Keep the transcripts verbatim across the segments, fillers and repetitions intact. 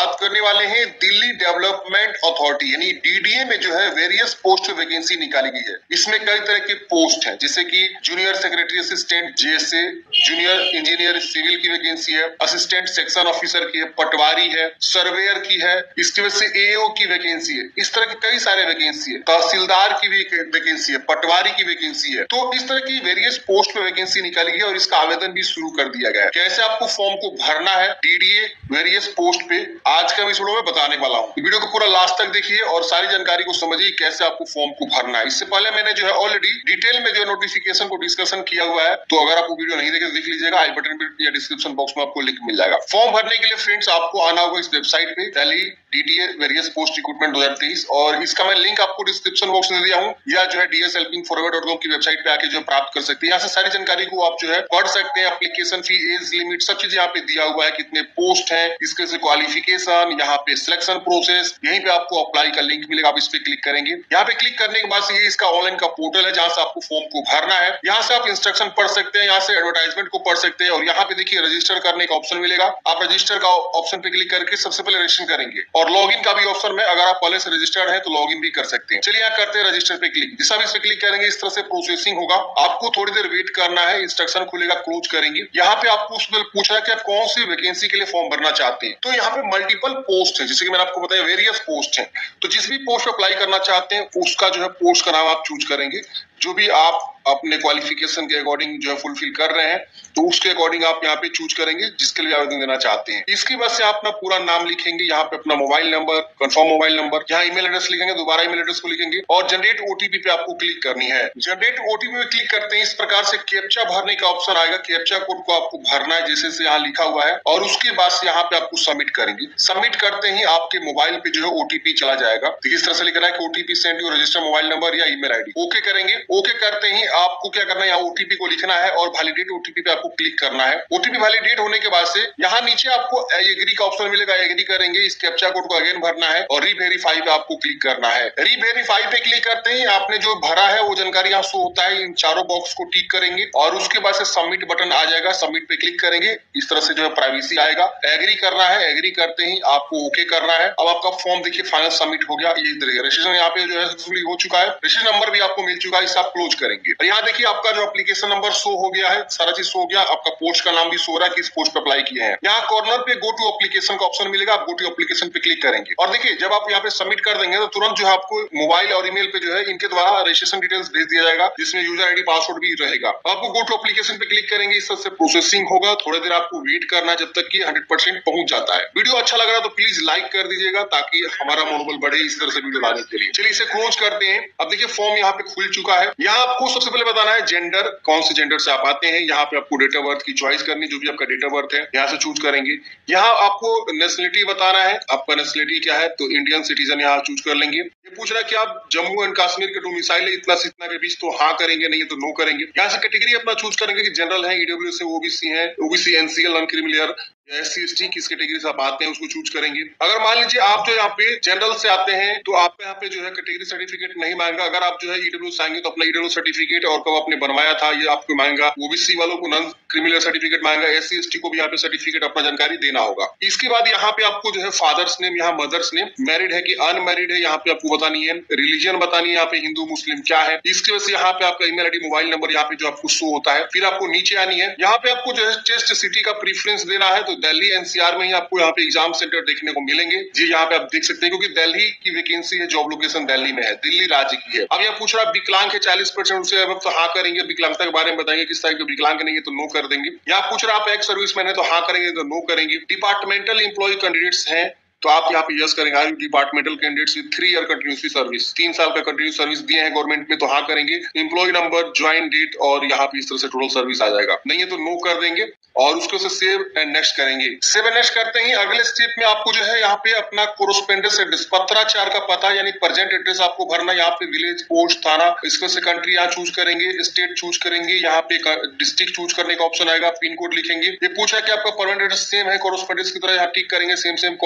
बात करने वाले हैं दिल्ली डेवलपमेंट अथॉरिटी यानी डीडीए में जो है वेरियस पोस्ट वैकेंसी निकाली गई है। इसमें कई तरह के पोस्ट हैं, जैसे कि junior secretary assistant JSA, junior engineer civil की वैकेंसी है, असिस्टेंट सेक्शन ऑफिसर की है, पटवारी है, सर्वेयर की है, इसकी वजह से एओ की वैकेंसी है। इस तरह के कई सारे वैकेंसी है, तहसीलदार की भी वैकेंसी है, पटवारी की वैकेंसी है। तो इस तरह की वेरियस पोस्ट पे वैकेंसी निकाली गई और इसका आवेदन भी शुरू कर दिया गया है। कैसे आपको फॉर्म को भरना है डीडीए वेरियस पोस्ट पे, आज का इस वीडियो में बताने वाला हूँ। वीडियो को पूरा लास्ट तक देखिए और सारी जानकारी को समझिए कैसे आपको फॉर्म को भरना है। इससे पहले मैंने जो है ऑलरेडी डिटेल में जो नोटिफिकेशन को डिस्कशन किया हुआ है, तो अगर आपको वीडियो नहीं देखे तो देख लीजिएगा, आई बटन पे या डिस्क्रिप्शन बॉक्स में आपको लिंक मिल जाएगा। फॉर्म भरने के लिए फ्रेंड्स आपको आना होगा इस वेबसाइट पे Delhi DDA various post recruitment दो हज़ार तेईस, और इसका मैं लिंक आपको डिस्क्रिप्शन बॉक्स में दे दिया हूँ, या जो है DS helping forward dot com की वेबसाइट पे आके जो प्राप्त कर सकते हैं। यहाँ से सारी जानकारी को आप जो है पढ़ सकते हैं। एप्लीकेशन फी, एज लिमिट, सब चीज यहाँ पे दिया हुआ है, कितने पोस्ट है, इसके से क्वालिफिकेशन, यहाँ पे सिलेक्शन प्रोसेस, यहीं पे आपको अप्लाई का लिंक मिलेगा। आप इस पे क्लिक करेंगे। यहाँ पे क्लिक करने के बाद से ये इसका ऑनलाइन का पोर्टल है जहाँ से आपको फॉर्म को भरना है। यहाँ से आप इंस्ट्रक्शन पढ़ सकते हैं, यहाँ से एडवर्टाइजमेंट को पढ़ सकते हैं, और यहाँ पे देखिए रजिस्टर करने का ऑप्शन मिलेगा। आप रजिस्टर का ऑप्शन पे क्लिक करके सबसे पहले रजिस्टर करेंगे, और लॉगिन का भी ऑप्शन में अगर आप पहले से रजिस्टर्ड है तो लॉगिन भी कर सकते हैं। चलिए यहाँ करते हैं रजिस्टर पे क्लिक। जैसा भी इस पे क्लिक करेंगे इस तरह से प्रोसेसिंग होगा, आपको थोड़ी देर वेट करना है, इंस्ट्रक्शन खुलेगा, क्लोज करेंगे। यहाँ पे आपको उसमें पूछा है कि आप कौन सी वैकेंसी के लिए फॉर्म भरना चाहते हैं। तो यहाँ पे मल्टीपल पोस्ट है, जैसे कि मैंने आपको बताया वेरियस पोस्ट है। तो जिस भी पोस्ट पे अप्लाई करना चाहते हैं उसका जो है पोस्ट का नाम आप चूज करेंगे, जो भी आप अपने क्वालिफिकेशन के अकॉर्डिंग जो है फुलफिल कर रहे हैं, तो उसके अकॉर्डिंग आप यहाँ पे चूज करेंगे जिसके लिए आवेदन देना चाहते हैं। इसके बाद से आप अपना पूरा नाम लिखेंगे, यहाँ पे अपना mobile number, confirm mobile number, यहाँ ईमेल एड्रेस लिखेंगे, दोबारा ईमेल एड्रेस को लिखेंगे, और जनरेट ओटीपी पे आपको क्लिक करनी है। जनरेट ओटीपी पे क्लिक करते हैं इस प्रकार से कैप्चा भरने का ऑप्शन आएगा। कैप्चा कोड को आपको भरना है जैसे से यहाँ लिखा हुआ है, और उसके बाद से यहाँ पे आपको सबमिट करेंगे। सबमिट करते ही आपके मोबाइल पे जो है ओटीपी चला जाएगा। देखिए इस तरह से लिख रहा है कि OTP send your register mobile number या ईमेल आईडी। ओके करेंगे। ओके करते ही आपको क्या करना है, यहाँ ओटीपी को लिखना है और वैलिडेट ओटीपी पे आपको क्लिक करना है। ओटीपी वैलिडेट होने के बाद से यहाँ नीचे आपको एग्री का ऑप्शन मिलेगा, एग्री करेंगे। इस कैप्चा कोड को अगेन भरना है और रीवेरीफाई पे आपको क्लिक करना है। रीवेरीफाई पे क्लिक करते ही आपने जो भरा है वो जानकारी यहाँ शो होता है। इन चारों बॉक्स को टिक करेंगे और उसके बाद से सबमिट बटन आ जाएगा, सबमिट पे क्लिक करेंगे। इस तरह से जो है प्राइवेसी आएगा। एग्री करना है, एग्री करते ही आपको ओके करना है। अब आपका फॉर्म देखिए फाइनल सबमिट हो गया। ये रजिस्ट्रेशन यहाँ पे जो है सक्सेसफुली हो चुका है। रजिस्ट्रेशन नंबर भी आपको मिल चुका है, इसे आप क्लोज करेंगे। और यहाँ देखिए आपका जो एप्लीकेशन नंबर शो हो गया है, सारा चीज शो हो गया। आपका पोस्ट का नाम भी शो हो रहा है, किस पोस्ट पे अप्लाई किए हैं। यहाँ कॉर्नर पे गो टू एप्लीकेशन का ऑप्शन मिलेगा, आप गो टू एप्लीकेशन पे क्लिक करेंगे। और देखिए जब आप यहाँ पे सबमिट कर देंगे तो तुरंत जो है आपको मोबाइल और ईमेल पे जो है इनके द्वारा रजिस्ट्रेशन डिटेल्स भेज दिया जाएगा, जिसमें यूजर आईडी पासवर्ड भी रहेगा। आपको गो टू एप्लीकेशन पे क्लिक करेंगे, इस तरह से प्रोसेसिंग होगा। थोड़ी देर आपको वेट करना जब तक कि हंड्रेड परसेंट पहुंच जाता है। वीडियो अच्छा लग रहा है तो प्लीज लाइक कर दीजिएगा ताकि हमारा मनोबल बढ़े इस तरह से वीडियो लाने के लिए। चलिए इसे क्लोज करते हैं। अब देखिए फॉर्म यहाँ पे खुल चुका है। यहाँ आपको सबसे पहले बताना है जेंडर, कौन से जेंडर से आप आते हैं। यहाँ पे आपको डेट ऑफ बर्थ की चॉइस करनी, जो भी आपका डेट ऑफ बर्थ है यहाँ से चूज करेंगे। यहाँ आपको नेशनलिटी बताना है, आपका नेशनलिटी क्या है, तो इंडियन सिटीजन यहाँ चूज कर लेंगे। ये पूछ रहा है कि आप जम्मू एंड कश्मीर के डोमिसाइल है इतना से इतना के बीच, तो हाँ करेंगे, नहीं तो नो करेंगे। यहाँ से कैटेगरी अपना चूज करेंगे कि जनरल है, ईडब्ल्यू से, ओबीसी है, OBC NCL non criminal, S C S T किस कैटेगरी से आप आते हैं उसको चूज करेंगे। अगर मान लीजिए आप जो यहाँ पे जनरल से आते हैं तो आपको यहाँ पे जो है कैटेगरी सर्टिफिकेट नहीं मांगेगा। अगर आप जो है ईडब्ल्यू से आएंगे तो अपना ईडब्ल्यू सर्टिफिकेट और कब आपने बनवाया था ये आपको मांगेगा। ओबीसी वालों को नॉन क्रिमिनल सर्टिफिकेट मांगेगा, एस सी एस टी को भी यहाँ पे सर्टिफिकेट अपना जानकारी देना होगा। इसके बाद यहाँ पे आपको जो है फादर्स नेम, यहाँ मदर्स नेम, मैरिड है कि अनमैरिड है यहाँ पे आपको बतानी है। रिलीजन बतानी है यहाँ पे हिंदू मुस्लिम क्या है। इसकी वजह से यहाँ पे आपका ईमेल आईडी मोबाइल नंबर यहाँ पे जो आपको शो होता है। फिर आपको नीचे आनी है, यहाँ पे आपको जो है टेस्ट सिटी का प्रीफरेंस देना है। तो दिल्ली एनसीआर में ही आपको यहाँ पे एग्जाम सेंटर देखने को मिलेंगे जी, यहाँ पे आप देख सकते हैं क्योंकि दिल्ली की वैकेंसी है, जॉब लोकेशन दिल्ली में है, दिल्ली राज्य की है। अब यहाँ पूछ रहा है विकलांग है चालीस परसेंट उससे अब, तो हाँ करेंगे। विकलांगता के बारे में बताएंगे किस तरह के विकलांग नहीं है तो नो कर देंगे। यहाँ पूछ रहा है आप एक्स सर्विसमैन है तो हाँ करेंगे, तो नो करेंगे। डिपार्टमेंटल एम्प्लॉय कैंडिडेट्स हैं तो आप यहाँ पे यस करेंगे। Are you departmental candidates with three year continuous service, तीन साल का कंटिन्यूस सर्विस दिए हैं गवर्नमेंट में तो हाँ करेंगे। एम्प्लॉय नंबर, ज्वाइन डेट, और यहाँ पे इस तरह से टोटल सर्विस आ जाएगा। नहीं है तो नो कर देंगे और उसको से सेव एंड नेक्स्ट करेंगे। सेव एंड नेक्स्ट करते ही अगले स्टेप में आपको जो है यहाँ पे अपना कोरोस्पेंडेंस एड्रेस, पत्राचार का पता यानी प्रेजेंट एड्रेस आपको भरना। यहाँ पे विलेज, पोस्ट, थाना, इसको से कंट्री यहाँ चूज करेंगे, स्टेट चूज करेंगे। यहाँ पे डिस्ट्रिक्ट चूज करने का ऑप्शन आएगा, पिन कोड लिखेंगे। ये पूछा कि आपका परमानेंट एड्रेस सेम है कोरोस्पेंडेंस की तरह, यहाँ टिक करेंगे, सेम सेम कॉपी हो जाएगा।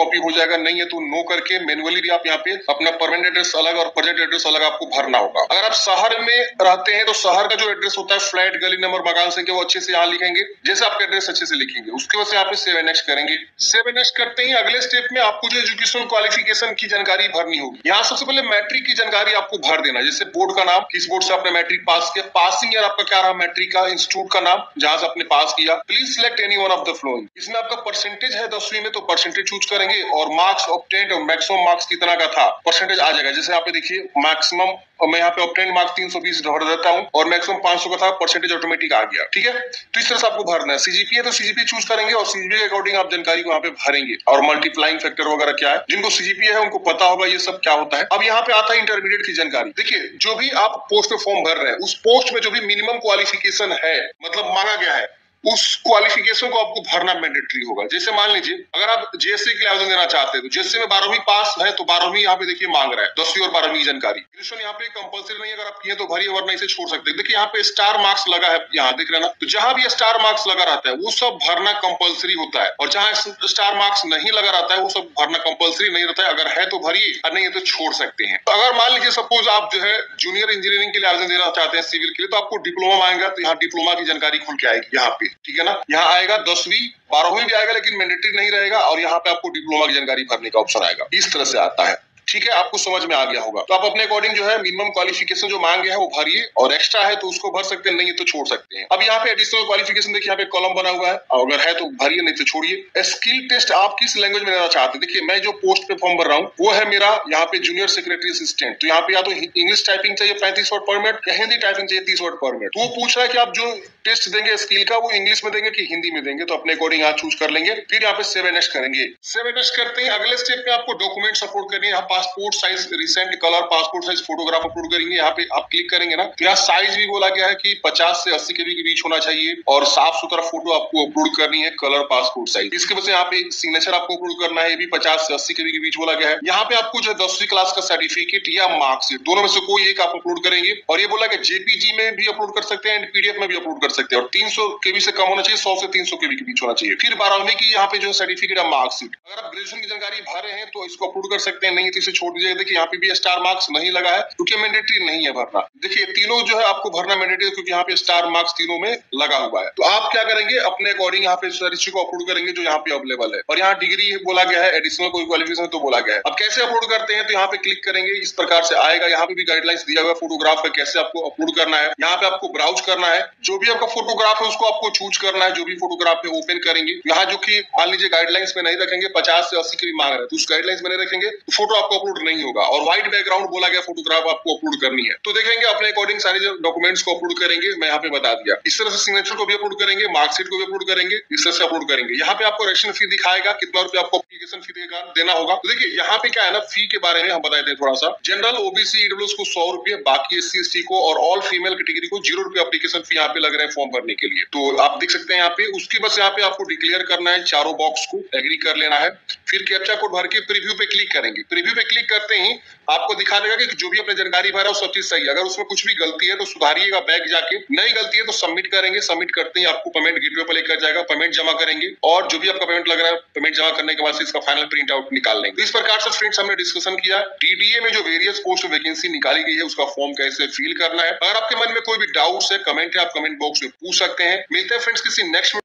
जाएगा, नहीं है तो नो करके मैनुअली भी आप यहाँ पे अपना परमानेंट एड्रेस अलग और प्रोजेक्ट एड्रेस अलग आपको भरना होगा। अगर आप शहर में रहते हैं तो शहर का जो एड्रेस होता है, फ्लैट, गली नंबर, मकान संख्या, वो अच्छे से यहाँ लिखेंगे, जैसे आपका एड्रेस अच्छे से लिखेंगे। उसके बाद से यहाँ पे सेव एंड नेक्स्ट करेंगे। सेव एंड नेक्स्ट करते ही अगले स्टेप में आपको जो एजुकेशन क्वालिफिकेशन की जानकारी भरनी होगी। यहाँ सबसे पहले मैट्रिक की जानकारी आपको भर देना, जैसे बोर्ड का नाम, किस बोर्ड से आपने मैट्रिक पास किया, पासिंग ईयर आपका क्या रहा मैट्रिक का, इंस्टीट्यूट का नाम जहां से आपने पास किया। Please select any one of the following. इसमें आपका परसेंटेज है दसवीं में तो परसेंटेज चूज करेंगे, और मार्क्स ऑब्टेन्ड और मैक्सिमम मार्क्स कितना का था परसेंटेज आ जाएगा। जैसे यहाँ पे देखिए मैक्सिमम, और मैं यहाँ पे ऑब्टेन्ड मार्क्स तीन सौ बीस भर देता हूँ और मैक्सिमम पांच सौ का था, परसेंटेज ऑटोमेटिक आ गया। ठीक है, तो इस तरह से आपको भरना है। सीजीपीए तो सीजीपीए चूज करेंगे और सीजीपीए के अकॉर्डिंग आप जानकारी को यहाँ पे भरेंगे, और मल्टीप्लाइंग फैक्टर वगैरह क्या है, जिनको सीजीपीए है उनको पता होगा ये सब क्या होता है। अब यहाँ पे आता है इंटरमीडिएट की जानकारी। देखिए, जो भी आप पोस्ट पे फॉर्म भर रहे हैं, उस पोस्ट में जो भी मिनिमम क्वालिफिकेशन है, मतलब मांगा गया है, उस क्वालिफिकेशन को आपको भरना मैंडेटरी होगा। जैसे मान लीजिए अगर आप जेएससी के लिए आवेदन देना चाहते हैं तो जेएससी में बारहवीं पास है तो बारहवीं यहाँ पे देखिए मांग रहा है, दसवीं और बारहवीं की जानकारी। ग्रेजुएशन यहाँ पे कंपलसरी नहीं है, अगर आप किए तो भरिए वरना इसे छोड़ सकते हैं। देखिए यहाँ पे स्टार मार्क्स लगा है, यहाँ देख रहे हैं ना, तो जहां भी स्टार मार्क्स लगा रहता है वो सब भरना कंपलसरी होता है, और जहां स्टार मार्क्स नहीं लगा रहता है वो सब भरना कंपलसरी नहीं रहता है। अगर है तो भरिए और नहीं है तो छोड़ सकते हैं। तो अगर मान लीजिए सपोज आप जो है जूनियर इंजीनियरिंग के लिए आवेदन देना चाहते हैं सिविल के लिए, तो आपको डिप्लोमा मांगेगा, तो यहाँ डिप्लोमा की जानकारी खुल के आएगी यहाँ पे। ठीक है ना, यहाँ आएगा दसवीं बारहवीं भी आएगा लेकिन मैंडेटरी नहीं रहेगा, और यहाँ पे आपको डिप्लोमा की जानकारी भरने का ऑप्शन आएगा। इस तरह से आता है। ठीक है, आपको समझ में आ गया होगा। तो आप अपने अकॉर्डिंग जो है मिनिमम क्वालिफिकेशन जो मांगे है वो भरिए, और एक्स्ट्रा है तो उसको भर सकते हैं, नहीं है तो छोड़ सकते हैं। अब यहाँ पे एडिशनल क्वालिफिकेशन देखिए, यहाँ पे कॉलम बना हुआ है, अगर है तो भरिए, नहीं तो छोड़िए। स्किल टेस्ट आप किस लैंग्वेज में लेना चाहते हैं। देखिए मैं जो पोस्ट पे फॉर्म भर रहा हूँ वो है मेरा यहाँ पे जूनियर सेक्रेटरी असिस्टेंट, तो यहाँ पे या तो इंग्लिश टाइपिंग चाहिए पैंतीस वर्ड पर मिनट, या हिंदी टाइपिंग चाहिए तीस वर्ड पर मिनट। तो वो पूछ रहा है कि आप जो टेस्ट देंगे स्किल का वो इंग्लिश में देंगे कि हिंदी में देंगे, तो अपने अकॉर्डिंग यहाँ चूज कर लेंगे। फिर यहाँ पे सेव एंड नेक्स्ट करेंगे। सेव एंड नेक्स्ट करते हैं अगले स्टेप में आपको डॉक्यूमेंट अपलोड करनी है। यहाँ passport size recent colour passport size photograph upload करेंगे। यहाँ पे आप क्लिक करेंगे ना, तो यहाँ साइज भी बोला गया है कि पचास से अस्सी केबी के बीच होना चाहिए, और साफ सुथरा फोटो आपको अपलोड करनी है, कलर पासपोर्ट साइज। इसके वजह से यहाँ पे सिग्नेचर आपको अपलोड करना है, ये भी पचास से अस्सी केबी के बीच बोला गया है। यहाँ पे आपको जो दसवीं क्लास का सर्टिफिकेट या मार्कशीट दोनों में से कोई एक आप अपलोड करेंगे, और ये बोला कि जेपीजी में भी अपलोड कर सकते हैं एंड पीडीएफ में भी अपलोड कर सकते हैं, और तीन सौ केबी से कम होना चाहिए, सौ से तीन सौ केबी के बीच होना चाहिए। फिर बारहवीं की यहाँ पे जो सर्टिफिकेट या मार्कशीट, अगर आप ग्रेजुएशन की जानकारी भरे हैं तो इसको अपलोड कर सकते हैं, नहीं तो इसे छोड़ दीजिएगा। देखिए यहाँ पे भी स्टार मार्क्स नहीं लगा है क्योंकि मैंडेटरी नहीं है भरना। देखिए तीनों जो है आपको भरना मैंडेटरी है क्योंकि यहाँ पे स्टार मार्क्स तीनों में लगा हुआ है। तो आप क्या करेंगे, अपने अकॉर्डिंग यहाँ पे सारी चीजों को अपलोड करेंगे जो यहाँ पे अवेलेबल है, और यहाँ डिग्री बोला गया है, एडिशनल कोई क्वालिफिकेशन तो बोला गया है। अब कैसे अपलोड करते हैं, तो यहाँ पे क्लिक करेंगे, इस प्रकार से आएगा। यहाँ पे भी गाइडलाइंस दिया हुआ है फोटोग्राफ का कैसे आपको अपलोड करना है। यहाँ पे आपको ब्राउज करना है, जो भी आपका फोटोग्राफ है उसको आपको चूज करना है, जो भी फोटोग्राफ है ओपन करेंगे। यहाँ जो की मान लीजिए गाइडलाइंस में नहीं रखेंगे, पचास से अस्सी के भी मांग रहे हैं, तो उस गाइडलाइंस में नहीं रखेंगे तो फोटो आपको अपलोड नहीं होगा, और व्हाइट बैकग्राउंड बोला गया फोटोग्राफ आपको अपलोड करनी है। तो देखेंगे अपने अकॉर्डिंग सारे जो डॉक्यूमेंट्स को अपलोड करेंगे, मैं यहाँ पे बता दिया। इस तरह से सिग्नेचर को भी अपलोड करेंगे, मार्कशीट को भी अपलोड करेंगे, इस तरह से अपलोड करेंगे। यहाँ पे आपको रजिस्ट्रेशन फी दिखाएगा कितना रुपया आपको एप्लीकेशन फी देना होगा। तो देखिए यहाँ पे क्या है ना, फी के बारे में हम बताए थे थोड़ा सा। जनरल ओबीसी ईडब्ल्यूएस को सौ रुपए, बाकी एससी एसटी को और ऑल फीमेल कैटेगरी को जीरो रुपए एप्लीकेशन फी यहाँ पे लग रहे हैं फॉर्म भरने के लिए। तो आप देख सकते हैं यहाँ पे। उसकी बस यहाँ पे आपको डिक्लेयर करना है, चारों बॉक्स को एग्री कर लेना है। फिर कैप्चा कोड भर के प्रीव्यू पे क्लिक करेंगे। प्रीव्यू पे क्लिक करते ही आपको दिखा देगा कि जो भी अपने जानकारी भरा है सब चीज सही है। अगर उसमें कुछ भी गलती है तो सुधारिएगा बैक जाके, नई गलती है तो सबमिट करेंगे। सबमिट करते ही आपको पेमेंट गेटवे पर लेकर जाएगा, पेमेंट जमा करेंगे, और जो भी आपका पेमेंट लग रहा है पेमेंट जमा करने के बाद से इसका फाइनल प्रिंट आउट निकाल लेंगे। इस प्रकार से फ्रेंड्स हमने डिस्कशन किया डीडीए में जो वेरियस पोस्ट वैकेंसी निकाली गई है उसका फॉर्म कैसे फिल करना है। अगर आपके मन में कोई भी डाउट्स है, कमेंट है, आप कमेंट बॉक्स में पूछ सकते हैं। मिलते हैं फ्रेंड्स किसी नेक्स्ट